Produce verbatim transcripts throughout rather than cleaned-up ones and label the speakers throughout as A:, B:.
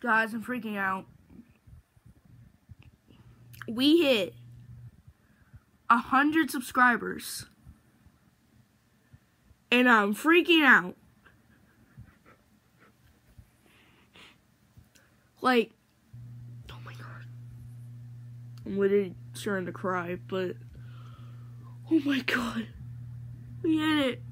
A: Guys, I'm freaking out. We hit a hundred subscribers. And I'm freaking out. Like, oh my god. I'm literally starting to cry, but oh my god. We hit it.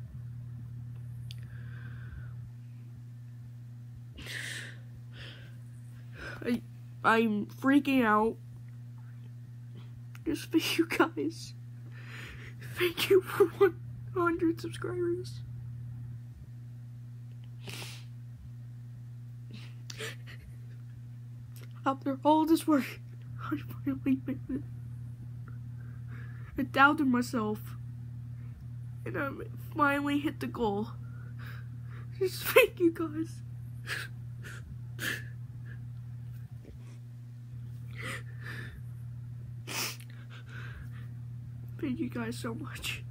A: I, I'm freaking out. Just for you guys. Thank you for one hundred subscribers. After all this work, I finally made it. I doubted myself. And I finally hit the goal. Just thank you guys. Thank you guys so much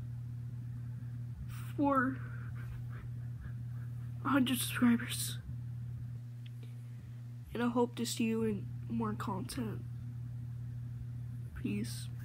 A: for one hundred subscribers. And I hope to see you in more content. Peace.